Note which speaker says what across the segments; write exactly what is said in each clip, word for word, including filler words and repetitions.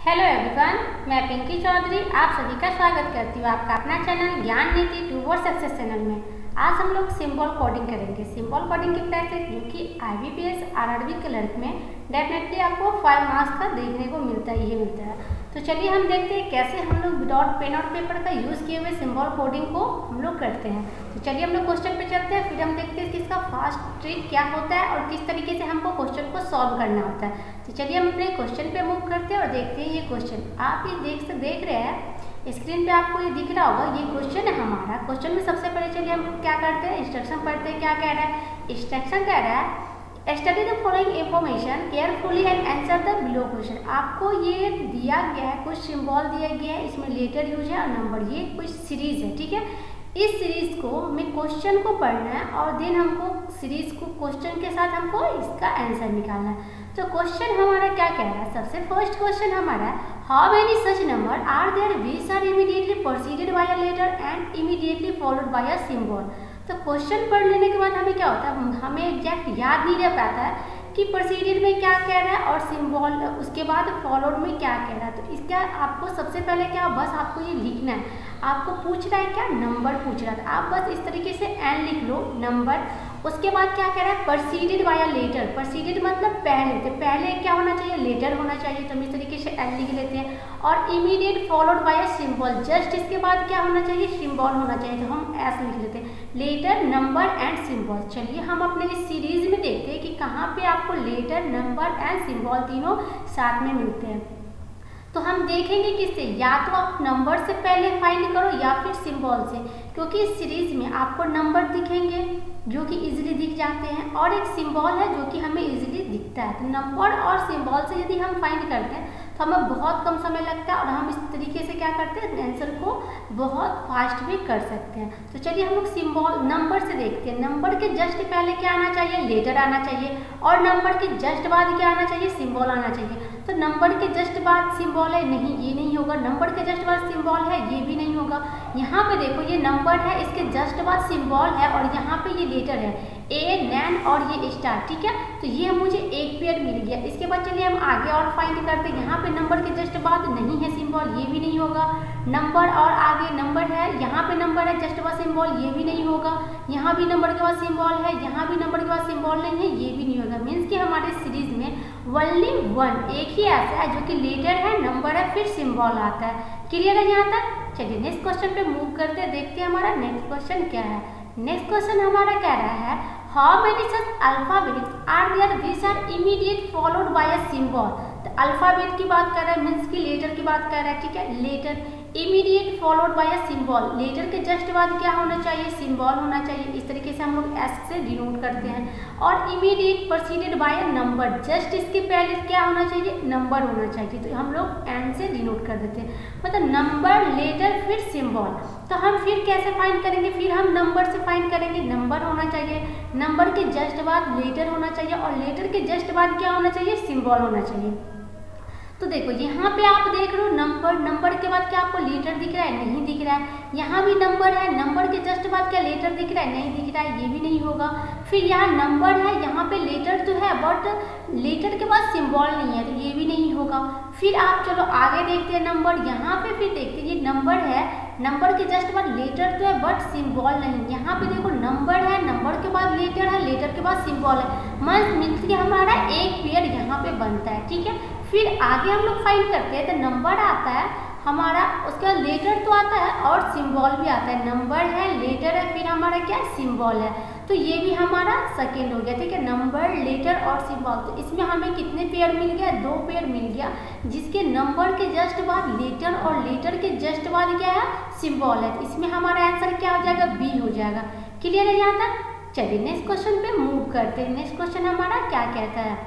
Speaker 1: Hello everyone, मैं पिंकी चौधरी आप सभी का स्वागत करती हूँ आपका अपना चैनल ज्ञान नीति टू वर्ड सक्सेस चैनल में। आज हम लोग सिंबल कोडिंग करेंगे। सिंबल कोडिंग की प्रैक्टिस जो कि आईबीपीएस आरआरबी क्लर्क में डेफिनेटली आपको फाइव मार्क्स का देखने को मिलता है, ये मिलता है। तो चलिए हम देखते हैं कैसे हम लोग विदाउट पेन और पेपर का यूज़ किए हुए सिंबल कोडिंग को हम लोग करते हैं। तो चलिए हम लोग क्वेश्चन पे चलते हैं, फिर हम देखते हैं कि इसका फास्ट ट्रिक क्या होता है और किस तरीके से हमको क्वेश्चन को सॉल्व करना होता है। तो चलिए हम अपने क्वेश्चन पे मूव करते हैं और देखते हैं ये क्वेश्चन। आप ये देख से देख रहे हैं स्क्रीन पे, आपको ये दिख रहा होगा, ये क्वेश्चन है हमारा। क्वेश्चन में सबसे पहले चलिए हम क्या करते हैं, इंस्ट्रक्शन पढ़ते हैं। क्या कह रहा है, इंस्ट्रक्शन कह रहा है study the following information carefully and answer the below question. आपको ये दिया गया है, कुछ सिंबल दिया गया है, इसमें लेटर यूज है और नंबर, ये कुछ सीरीज है, ठीक है। इस सीरीज को हमें क्वेश्चन को पढ़ना है और देन हमको सीरीज को क्वेश्चन के साथ हमको इसका आंसर निकालना है। तो क्वेश्चन हमारा क्या कह रहा है, सबसे फर्स्ट क्वेश्चन हमारा है how many such number are there which are immediately proceeded by a letter and immediately followed by a symbol. तो क्वेश्चन पढ़ लेने के बाद हमें क्या होता है, हमें एग्जैक्ट याद नहीं रह पाता है कि प्रोसीडेड में क्या कह रहा है और सिंबल उसके बाद फॉलोड में क्या कह रहा है। तो इसका आपको सबसे पहले क्या, बस आपको ये लिखना है। आपको पूछ रहा है क्या, नंबर पूछ रहा था, आप बस इस तरीके से एन लिख लो, नंबर। उसके बाद क्या कह रहा है, proceeded by a letter. Proceeded मतलब पहले, तो पहले क्या होना चाहिए, लेटर होना चाहिए। तो हम इस तरीके से एन लिख लेते हैं। और immediate followed by a symbol, just इसके बाद क्या होना चाहिए, सिंबल होना चाहिए। तो हम एस लिख लेते हैं, लेटर नंबर एंड सिंबल। चलिए हम अपने इस सीरीज में देखते हैं कि कहाँ पे आपको लेटर नंबर एंड सिंबल तीनों साथ में मिलते हैं। तो हम देखेंगे किससे, या तो आप नंबर से पहले फाइंड करो या फिर सिंबल से, क्योंकि इस सीरीज में आपको नंबर दिखेंगे जो कि इजीली दिख जाते हैं और एक सिंबल है जो कि हमें इजीली दिखता है। तो नंबर और सिंबल से यदि हम फाइंड करते हैं तो हमें बहुत कम समय लगता है और हम इस तरीके से क्या करते हैं, आंसर को बहुत फास्ट भी कर सकते हैं। तो चलिए हम लोग सिंबल नंबर से देखते हैं। नंबर के जस्ट पहले क्या आना चाहिए, लेटर आना चाहिए, और नंबर के जस्ट बाद क्या आना चाहिए, सिंबल आना चाहिए। तो नंबर के जस्ट बाद सिंबल है, नहीं ये नहीं होगा। नंबर के जस्ट बाद सिंबल है, ये भी नहीं होगा। यहाँ पे देखो ये नंबर है, इसके जस्ट बाद सिंबल है और यहाँ पे ये लेटर है, ए नैन और ये स्टार, ठीक है। तो ये मुझे एक पेयर मिल गया। इसके बाद चलिए हम आगे और फाइंड करते हैं। यहाँ पे नंबर के जस्ट बाद नहीं है सिंबल, ये भी नहीं होगा। नंबर और आगे नंबर है, यहाँ पे नंबर है जस्ट बाद सिंबल, ये भी नहीं होगा। यहाँ भी नंबर के बाद सिंबल है, यहाँ भी नंबर के बाद सिंबल नहीं है, ये भी नहीं होगा। मीन्स कि हमारे सीरीज में ओनली वन, एक ही ऐसा है जो कि लेटर है, नंबर है, फिर सिंबल आता है। क्लियर है यहाँ तक। चलिए नेक्स्ट क्वेश्चन पे मूव करते हैं, देखते हैं हमारा नेक्स्ट क्वेश्चन क्या है। नेक्स्ट क्वेश्चन हमारा कह रहा है how many such alphabets are there which are immediate followed by a symbol. तो अल्फाबेट की बात कर रहा है, मीन्स की लेटर की बात कर रहा है, ठीक है। Letter immediate followed by a symbol, letter के जस्ट बाद क्या होना चाहिए, सिंबल होना चाहिए। इस तरीके से हम लोग एस से डिनोट करते हैं। और immediate proceeded by a number, just इसके पहले क्या होना चाहिए, नंबर होना चाहिए। तो हम लोग एन से डिनोट कर देते हैं, मतलब नंबर लेटर फिर सिंबल। तो हम फिर कैसे फाइंड करेंगे, फिर हम नंबर से फाइंड करेंगे। नंबर होना चाहिए, नंबर के जस्ट बाद लेटर होना चाहिए और लेटर के जस्ट बाद क्या होना चाहिए, सिंबल होना चाहिए। तो देखो यहाँ पे आप देख रहे हो नंबर, नंबर के बाद क्या आपको लेटर दिख रहा है, नहीं दिख रहा है। यहाँ भी नंबर है, नंबर के जस्ट बाद क्या लेटर दिख रहा है, नहीं दिख रहा है, ये भी नहीं होगा। फिर यहाँ नंबर है, यहाँ पे लेटर तो है बट लेटर के बाद सिंबल नहीं है, तो ये भी नहीं होगा। फिर आप चलो आगे देखते हैं नंबर, यहाँ पे फिर देखते हैं ये नंबर है, नंबर के जस्ट बाद लेटर तो है बट सिंबल नहीं। यहाँ पे देखो नंबर है, नंबर के बाद लेटर है, लेटर के बाद सिंबल है। मन मीन्स कि हमारा एक पेयर यहाँ पे बनता है, ठीक है। फिर आगे हम लोग फाइंड करते हैं, तो नंबर आता है हमारा, उसके बाद लेटर तो आता है और सिंबल भी आता है। नंबर है, लेटर है, फिर हमारा क्या सिंबल है। तो ये भी हमारा सेकेंड हो गया, ठीक है। नंबर, लेटर और सिंबल। तो इसमें हमें कितने पेयर मिल गया, दो पेयर मिल गया, जिसके नंबर के जस्ट बाद लेटर और लेटर के जस्ट बाद क्या है, सिंबल है। तो इसमें हमारा आंसर क्या हो जाएगा, बी हो जाएगा। क्लियर है यहाँ तक। चलिए नेक्स्ट क्वेश्चन पे मूव करते हैं। नेक्स्ट क्वेश्चन हमारा क्या कहता है,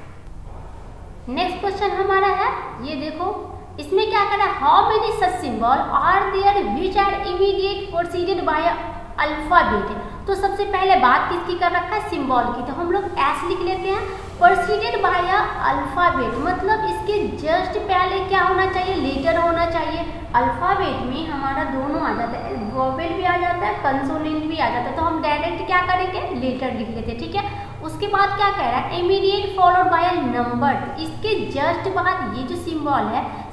Speaker 1: नेक्स्ट क्वेश्चन हमारा है, ये देखो इसमें क्या कर रहा है, how many such symbol are there which are immediate proceeded by alphabet. तो सबसे पहले बात किसकी कर रखा है, सिंबल की। तो हम लोग एस लिख लेते हैं, प्रोसीडेड बाय अल्फाबेट मतलब इसके जस्ट पहले क्या होना चाहिए, लेटर होना चाहिए। अल्फाबेट में हमारा दोनों आ जाता है, वोवेल भी आ जाता है, कंसोनेंट भी आ जाता है। तो हम डायरेक्ट क्या करेंगे, लेटर लिख लेते हैं, ठीक है। उसके बाद क्या कह रहा है, इमीडिएट फॉलोड बाय नंबर। इसके जस्ट बाद ये जो सिंबल है,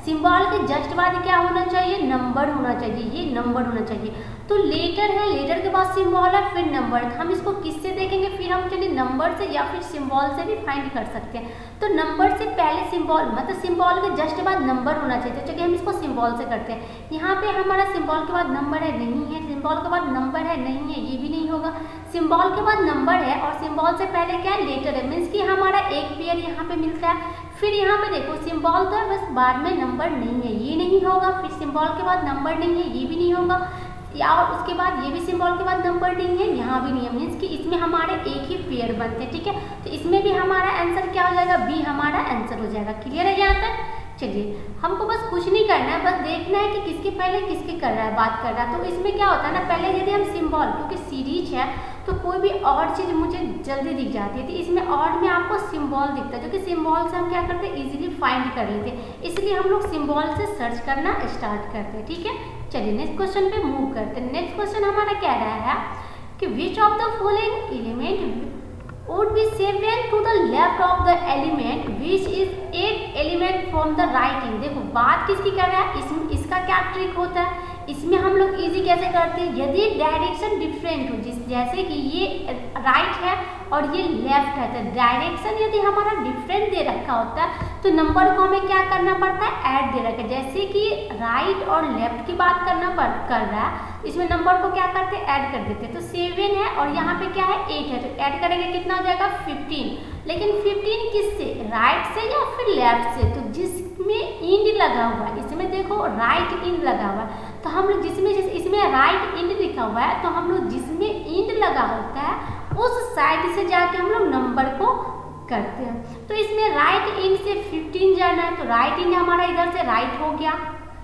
Speaker 1: सिंबल के जस्ट बाद क्या होना चाहिए, नंबर होना चाहिए, ये नंबर होना चाहिए। तो लेटर है, लेटर के बाद सिंबल है, फिर नंबर। हम इसको किससे देखेंगे, फिर हम चलिए नंबर से या फिर सिंबल से भी फाइंड कर सकते हैं। तो नंबर से पहले सिंबल, मतलब सिंबल के जस्ट बाद नंबर होना चाहिए। तो चलिए हम इसको सिंबल से करते हैं। यहाँ पे हमारा सिंबल के बाद नंबर है, नहीं है। सिंबल के बाद नंबर है, नहीं है, ये भी नहीं होगा। सिंबल के बाद नंबर है और सिंबल से पहले क्या है, लेटर है, मीन्स कि हमारा एक पेयर यहाँ पे मिलता है। फिर यहाँ पे देखो सिंबल तो है, बस बाद में नंबर नहीं है, ये नहीं होगा। फिर सिंबल के बाद नंबर नहीं है, ये भी नहीं होगा। या और उसके बाद ये भी सिंबल के बाद नंबर नहीं है, यहाँ भी नहीं है, मीन्स कि इसमें हमारे एक ही पेयर बनते हैं। ठीक है, तो इसमें भी हमारा आंसर क्या हो जाएगा, बी हमारा आंसर हो जाएगा। क्लियर है यहाँ तक? चलिए, हमको बस कुछ नहीं करना है, बस देखना है कि किसके पहले किसके कर रहा है, बात कर रहा है। तो इसमें क्या होता है ना, पहले यदि हम सिंबल, क्योंकि सीरीज है तो कोई भी और चीज़ मुझे जल्दी दिख जाती है, तो इसमें और में आपको सिंबल दिखता है, जो कि सिंबल से हम क्या करते हैं, इजीली फाइंड कर लेते हैं। इसलिए हम लोग सिंबल से सर्च करना स्टार्ट करते हैं। ठीक है, चलिए नेक्स्ट क्वेश्चन पे मूव करते हैं। नेक्स्ट क्वेश्चन हमारा कह रहा है कि which of the following element would be seven to the left of the element which is eight element from the right in। देखो बात किसकी कर रहा है, इसमें इसका क्या ट्रिक होता है, इसमें हम लोग इजी कैसे करते हैं, यदि डायरेक्शन डिफरेंट हो, जिस जैसे कि ये राइट है और ये लेफ्ट है, तो डायरेक्शन यदि हमारा डिफरेंट दे रखा होता है तो नंबर को हमें क्या करना पड़ता है, ऐड दे रखा है। जैसे कि राइट और लेफ्ट की बात करना पड़ कर रहा है, इसमें नंबर को क्या करते हैं, ऐड कर देते हैं। तो सेवन है और यहाँ पे क्या है, एट है, तो ऐड करेंगे कितना हो जाएगा, फिफ्टीन। लेकिन फिफ्टीन किससे, राइट से या फिर लेफ्ट से, तो जिसमें इंड लगा हुआ है, इसमें देखो राइट इंड लगा हुआ है, तो हम लोग जिसमें जिस इसमें राइट इंड लिखा हुआ है, तो हम लोग जिसमें इंड लगा होता है उस साइड से जाके हम लोग नंबर को करते हैं। तो इसमें राइट इंड से फिफ्टीन जाना है, तो राइट इंड हमारा इधर से राइट हो गया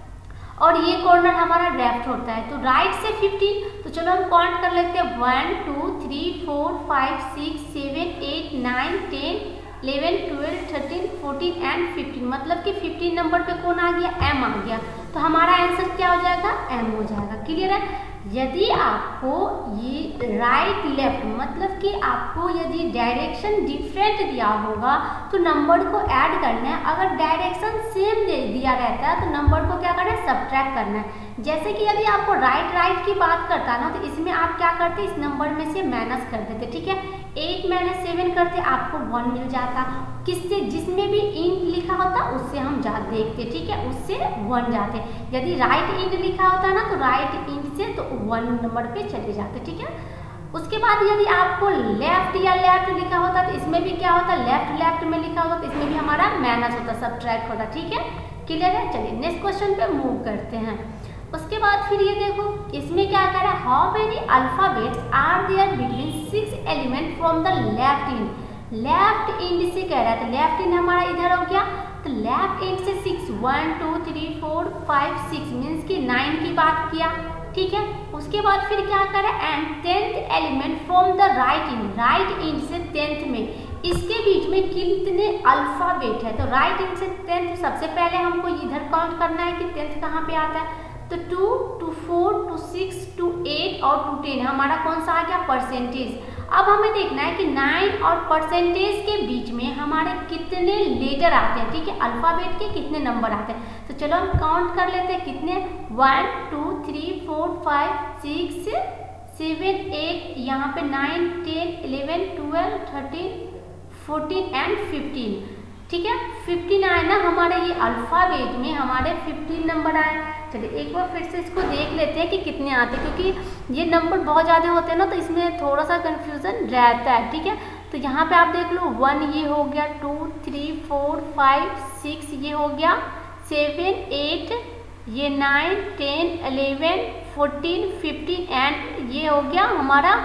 Speaker 1: और ये कॉर्नर हमारा लेफ्ट होता है, तो राइट से फिफ्टीन। तो चलो हम काउंट कर लेते हैं, one two three four five six seven eight nine ten eleven twelve thirteen fourteen and fifteen, मतलब कि फिफ्टीन नंबर पे कौन आ गया, एम आ गया। तो हमारा आंसर क्या हो जाएगा, एम हो जाएगा। क्लियर है? यदि आपको ये राइट लेफ्ट, मतलब कि आपको यदि डायरेक्शन डिफरेंट दिया होगा तो नंबर को ऐड करना है। अगर डायरेक्शन सेम दे दिया रहता है तो नंबर को क्या करना है, सब्ट्रैक्ट करना है। जैसे कि यदि आपको राइट राइट की बात करता ना, तो इसमें आप क्या करते, इस नंबर में से माइनस कर देते। ठीक है, एट माइनस सेवन करते आपको वन मिल जाता। किससे, जिसमें भी इंड लिखा होता उससे हम जा देखते। ठीक है, उससे वन जाते। यदि राइट इंड लिखा होता ना तो राइट इंड से तो वन नंबर पे चले जाते। ठीक है, उसके बाद यदि आपको लेफ्ट या लेफ्ट लिखा होता तो इसमें भी क्या होता, लेफ्ट लेफ्ट में लिखा होता तो इसमें भी हमारा माइनस होता, सब्ट्रैक्ट होता। ठीक है, क्लियर है? चलिए नेक्स्ट क्वेश्चन पे मूव करते हैं। उसके बाद फिर ये देखो, इसमें क्या कह रहा है, how many alphabets are there between six element from the left end. Left end से कह रहा है, तो लेफ्ट इंड हमारा इधर हो गया, तो लेफ्ट इंड से six, one two three four five six, means की नाइन की बात किया। ठीक है, उसके बाद फिर क्या करें, and tenth element from the right end. Right end से टेंथ में, इसके बीच में कितने अल्फाबेट है, तो राइट इंड से टेंथ, सबसे पहले हमको इधर काउंट करना है कि टेंथ कहाँ पे आता है, तो two two four two six two eight और टू टेन हमारा कौन सा आ गया, परसेंटेज। अब हमें देखना है कि नाइन और परसेंटेज के बीच में हमारे कितने लेटर आते हैं। ठीक है, अल्फाबेट के कितने नंबर आते हैं, तो चलो हम काउंट कर लेते हैं कितने, one two three four five six seven eight, यहाँ पे nine ten eleven twelve thirteen fourteen and fifteen. ठीक है, फिफ्टीन आए ना हमारे ये अल्फाबेट में, हमारे फिफ्टीन नंबर आए। चलिए एक बार फिर से इसको देख लेते हैं कि कितने आते हैं, क्योंकि ये नंबर बहुत ज़्यादा होते हैं ना, तो इसमें थोड़ा सा कन्फ्यूज़न रहता है। ठीक है, तो यहाँ पे आप देख लो, वन ये हो गया, two three four five six ये हो गया, सेवन एट ये nine ten eleven fourteen fifteen and ये हो गया हमारा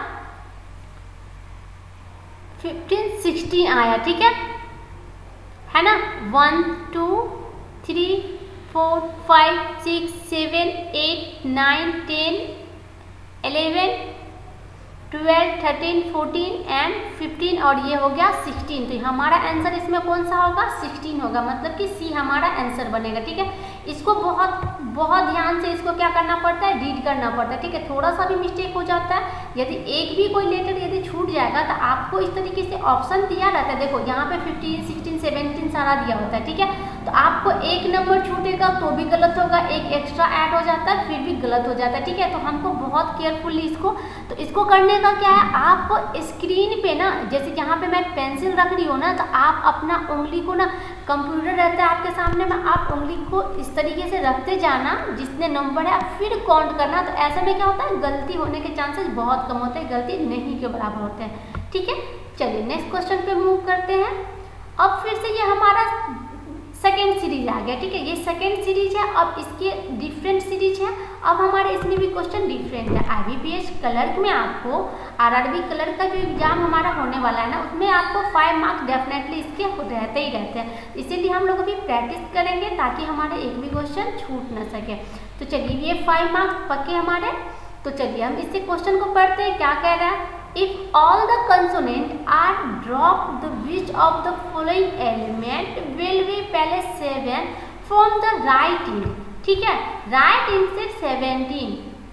Speaker 1: फिफ्टीन सिक्सटीन आया। ठीक है है ना, one two three four five six seven eight nine ten eleven twelve thirteen fourteen and fifteen और ये हो गया सिक्सटीन। तो हमारा आंसर इसमें कौन सा होगा, सिक्सटीन होगा, मतलब कि सी हमारा आंसर बनेगा। ठीक है, इसको बहुत बहुत ध्यान से इसको क्या करना पड़ता है, रीड करना पड़ता है। ठीक है, थोड़ा सा भी मिस्टेक हो जाता है, यदि एक भी कोई लेटर यदि छूट जाएगा तो आपको इस तरीके से ऑप्शन दिया रहता है। देखो यहाँ पे फिफ्टीन सिक्सटीन सेवनटीन सारा दिया होता है। ठीक है, तो आपको एक नंबर छूटेगा तो भी गलत होगा, एक एक्स्ट्रा ऐड हो जाता है फिर भी गलत हो जाता है, ठीक है। तो हमको बहुत केयरफुली इसको तो इसको करने का क्या है, आपको स्क्रीन पे ना जैसे यहाँ पे मैं पेंसिल रख रही हूँ ना, तो आप अपना उंगली को ना, कंप्यूटर रहता है आपके सामने में, आप उंगली को इस तरीके से रखते जाना, जितने नंबर है फिर काउंट करना। तो ऐसे में क्या होता है, गलती होने के चांसेस बहुत कम होते हैं, गलती नहीं के बराबर होते हैं, ठीक है। चलिए नेक्स्ट क्वेश्चन पे मूव करते हैं। अब फिर से ये हमारा सेकेंड सीरीज आ गया, ठीक है। ये सेकेंड सीरीज है, अब इसके डिफरेंट सीरीज है। अब हमारे इसमें भी क्वेश्चन डिफरेंट है। आईबीपीएस क्लर्क में आपको आरआरबी क्लर्क का जो एग्जाम हमारा होने वाला है ना, उसमें आपको फाइव मार्क्स डेफिनेटली इसके रहते ही रहते हैं, इसीलिए हम लोग अभी प्रैक्टिस करेंगे ताकि हमारे एक भी क्वेश्चन छूट ना सके। तो चलिए ये फाइव मार्क्स पक्के हमारे। तो चलिए हम इससे क्वेश्चन को पढ़ते हैं, क्या कह रहा है। If all the consonants are dropped, the which of the following element will be पहले seven from the right end, ठीक है, right end से सेवेंटीन।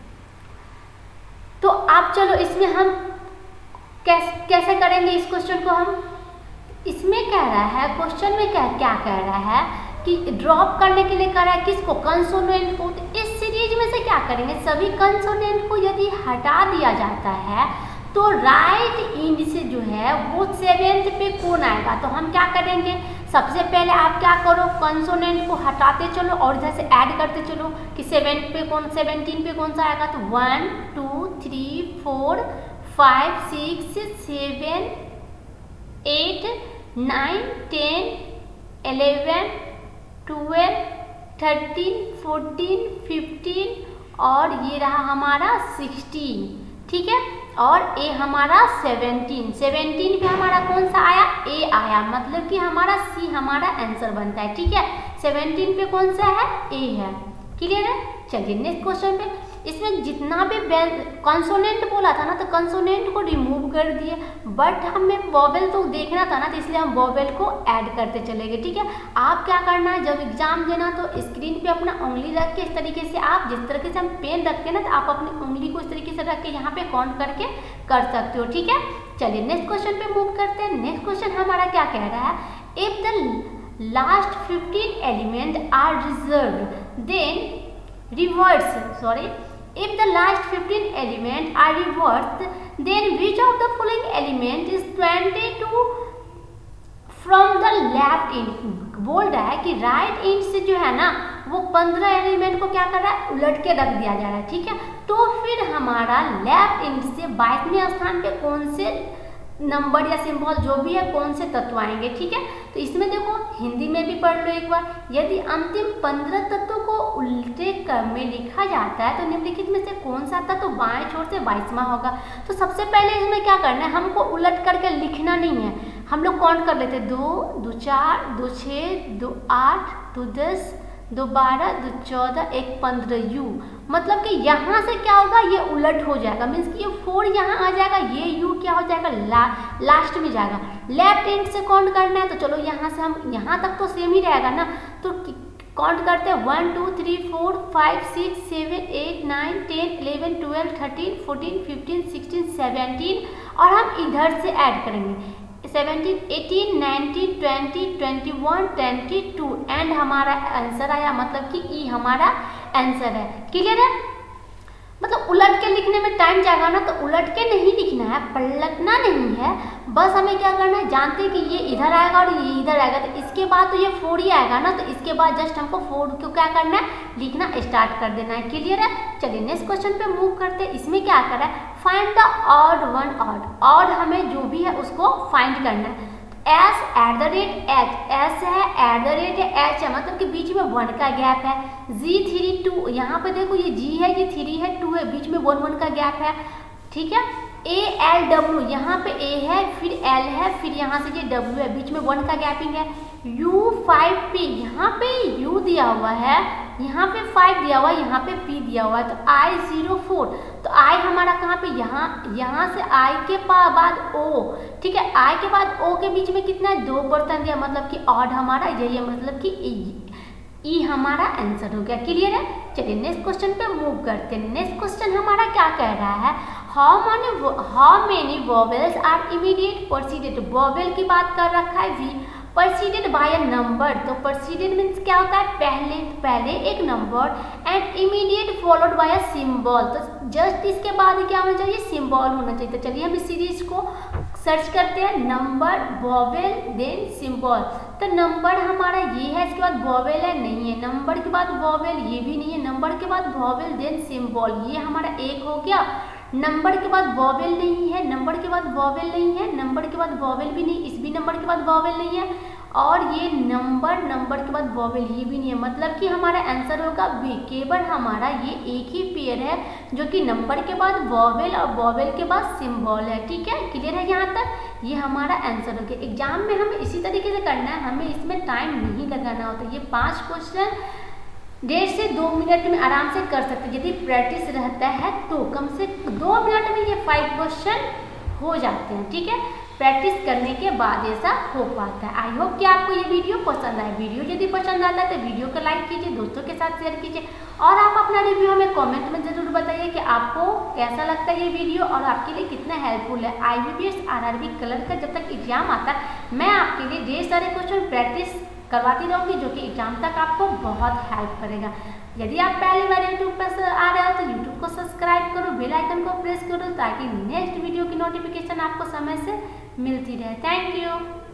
Speaker 1: तो आप चलो इसमें हम कैसे कैसे करेंगे इस क्वेश्चन को। हम इसमें कह रहा है, क्वेश्चन में क्या क्या कह रहा है कि ड्रॉप करने के लिए कह रहा है किसको, कंसोनेंट को। तो इस सीरीज में से क्या करेंगे, सभी कंसोनेंट को यदि हटा दिया जाता है तो राइट इंड से जो है वो सेवेंथ पे कौन आएगा। तो हम क्या करेंगे, सबसे पहले आप क्या करो, कंसोनेंट को हटाते चलो और इधर से ऐड करते चलो कि सेवन पे कौन, सेवेंटीन पे कौन सा आएगा। तो one two three four five six seven eight nine ten eleven twelve thirteen fourteen fifteen और ये रहा हमारा सिक्सटीन, ठीक है। और ए हमारा सेवेंटीन, सेवेंटीन पे हमारा कौन सा आया, ए आया, मतलब कि हमारा सी हमारा आंसर बनता है, ठीक है। सेवेंटीन पे कौन सा है, ए है, क्लियर है। चलिए नेक्स्ट क्वेश्चन पे, इसमें जितना भी कंसोनेंट बोला था ना, तो कंसोनेंट को रिमूव कर दिए, बट हमें वोवेल तो देखना था ना, तो इसलिए हम वोवेल को ऐड करते चले गए, ठीक है। आप क्या करना है, जब एग्जाम देना तो स्क्रीन पे अपना उंगली रख के इस तरीके से, आप जिस तरीके से हम पेन रखते हैं ना, तो आप अपनी उंगली को इस तरीके से रख के यहाँ पे काउंट करके कर सकते हो, ठीक है। चलिए नेक्स्ट क्वेश्चन पे मूव करते हैं। नेक्स्ट क्वेश्चन हमारा क्या कह रहा है, if the last fifteen element are reserve then reverse sorry if the last fifteen element are reversed then which of the following element is twenty-two from the left end। बोल रहा है कि right and से जो है ना वो पंद्रह एलिमेंट को क्या कर रहा है, उलट के रख दिया जा रहा है, ठीक है। तो फिर हमारा लेफ्ट एंड से बाईसवें स्थान पे कौन से नंबर या सिंबल जो भी है कौन से तत्व आएंगे, ठीक है। तो इसमें देखो हिंदी में भी पढ़ लो एक बार, यदि अंतिम पंद्रह तत्वों को उल्टे क्रम में लिखा जाता है तो निम्नलिखित में से कौन सा तत्व बाएं छोर से बाईसवां होगा। तो सबसे पहले इसमें क्या करना है, हमको उलट करके लिखना नहीं है, हम लोग काउंट कर लेते, दो दो चार दो छः दो आठ दो दस दो बारह दो चौदह एक पंद्रह यू, मतलब कि यहाँ से क्या होगा, ये उलट हो जाएगा, मीन्स कि ये फोर यहाँ आ जाएगा, ये यू क्या हो जाएगा, ला लास्ट में जाएगा। लेफ्ट एंड से काउंट करना है, तो चलो यहाँ से हम यहाँ तक तो सेम ही रहेगा ना, तो काउंट करते हैं one two three four five six seven eight nine ten eleven twelve thirteen fourteen fifteen sixteen seventeen और हम इधर से ऐड करेंगे seventeen eighteen nineteen twenty twenty one twenty two and हमारा आंसर आया, मतलब कि ई हमारा आंसर है, क्लियर है। मतलब उलट के लिखने में टाइम जाएगा ना, तो उलट के नहीं लिखना है, पलटना नहीं है, बस हमें क्या करना है, जानते हैं कि ये इधर आएगा और ये इधर आएगा, तो इसके बाद तो ये फोर ही आएगा ना, तो इसके बाद जस्ट हमको फोर को क्या करना है, लिखना स्टार्ट कर देना है, क्लियर है। चलिए नेक्स्ट क्वेश्चन पे मूव करते हैं। इसमें क्या कर रहा है, find the odd one odd, odd हमें जो भी है उसको फाइंड करना है। S at the rate H, S है एट द रेट है एच है, मतलब कि बीच में वन का गैप है। जी थ्री टू, यहाँ पे देखो ये जी है ये थ्री है टू है, बीच में वन वन का गैप है, ठीक है। ए एल डब्ल्यू, यहाँ पे ए है फिर एल है फिर यहाँ से ये डब्ल्यू है, बीच में वन का गैपिंग है। यू फाइव पी, यहाँ पे यू दिया हुआ है, यहाँ पे फाइव दिया हुआ है, यहाँ पे पी दिया हुआ है, तो आई जीरो फोर, तो आई हमारा कहाँ पे, यहाँ यहाँ से आई के बाद ओ, ठीक है, आई के बाद ओ के बीच में कितना है, दो बर्तन दिया, मतलब कि ऑड हमारा यही है, मतलब कि ई हमारा आंसर हो गया, क्लियर है। चलिए नेक्स्ट क्वेश्चन पे मूव करते हैं। नेक्स्ट क्वेश्चन हमारा क्या कह रहा है, how many how many vowels are immediate proceeded, vowel की बात कर रखा है, we preceded by a number, तो प्रेसिडेड मीन्स क्या होता है, पहले पहले एक number, and immediate followed by a symbol, तो जस्ट इसके बाद क्या होना चाहिए, सिंबल होना चाहिए। तो चलिए हम इस सीरीज को सर्च करते हैं, नंबर वॉवेल देन सिंबल। तो नंबर हमारा ये है, इसके बाद वॉवेल है, नहीं है, नंबर के बाद वॉवेल ये भी नहीं है, नंबर के बाद वॉवेल देन सिंबल, ये हमारा एक हो गया। नंबर के बाद वॉवेल नहीं है, नंबर के बाद वॉवेल नहीं है, नंबर के बाद वॉवेल भी नहीं, इस भी नंबर के बाद वॉवेल नहीं है, और ये नंबर नंबर के बाद वॉवेल ये भी नहीं है, मतलब कि हमारा आंसर होगा बी। केवल हमारा ये एक ही पेयर है जो कि नंबर के बाद वॉवेल और वॉवेल के बाद सिंबल है। ठीक है, क्लियर है यहाँ तक, ये हमारा आंसर हो गया। एग्जाम में हमें इसी तरीके से करना है, हमें इसमें टाइम नहीं लगाना होता। ये पाँच क्वेश्चन डेढ़ से दो मिनट में आराम से कर सकते हैं, यदि प्रैक्टिस रहता है तो कम से दो मिनट में ये फाइव क्वेश्चन हो जाते हैं। ठीक है, प्रैक्टिस करने के बाद ऐसा हो पाता है। आई होप कि आपको ये वीडियो पसंद आए। वीडियो यदि पसंद आता है तो वीडियो को लाइक कीजिए, दोस्तों के साथ शेयर कीजिए, और आप अपना रिव्यू हमें कमेंट में जरूर बताइए कि आपको कैसा लगता है ये वीडियो और आपके लिए कितना हेल्पफुल है। I B P S R R B clerk का जब तक एग्जाम आता है मैं आपके लिए ढेर सारे क्वेश्चन प्रैक्टिस करवाती रहूँगी, जो कि एग्जाम तक आपको बहुत हेल्प करेगा। यदि आप पहली बार यूट्यूब पर आ रहे हो तो यूट्यूब को सब्सक्राइब करो, बेल आइकन को प्रेस करो, ताकि नेक्स्ट वीडियो की नोटिफिकेशन आपको समय से मिलती रहे। Thank you.